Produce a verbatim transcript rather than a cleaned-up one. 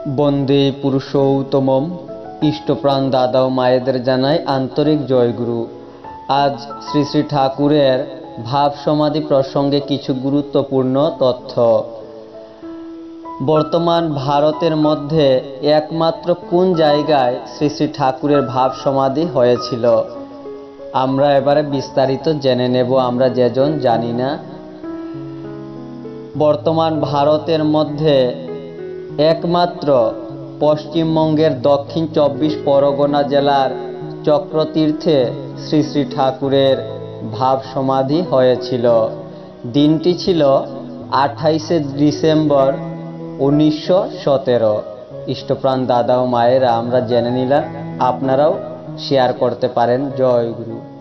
বন্দে পুরুষোত্তমম। ইষ্টপ্রাণ দাদা ও মায়েদের জানাই আন্তরিক জয়গুরু। আজ শ্রী শ্রী ঠাকুরের ভাব সমাধি প্রসঙ্গে কিছু গুরুত্বপূর্ণ তথ্য। বর্তমান ভারতের মধ্যে একমাত্র কোন জায়গায় শ্রী শ্রী ঠাকুরের ভাব সমাধি হয়েছিল, আমরা এবারে বিস্তারিত জেনে নেব। আমরা যেজন জানি না, বর্তমান ভারতের মধ্যে একমাত্র পশ্চিমবঙ্গের দক্ষিণ চব্বিশ পরগনা জেলার চক্রতীর্থে শ্রী শ্রী ঠাকুরের ভাব সমাধি হয়েছিল। দিনটি ছিল আঠাইশে ডিসেম্বর উনিশশো সতেরো। ইষ্টপ্রাণ দাদা ও মায়েরা আমরা জেনে নিলাম, আপনারাও শেয়ার করতে পারেন। জয় গুরু।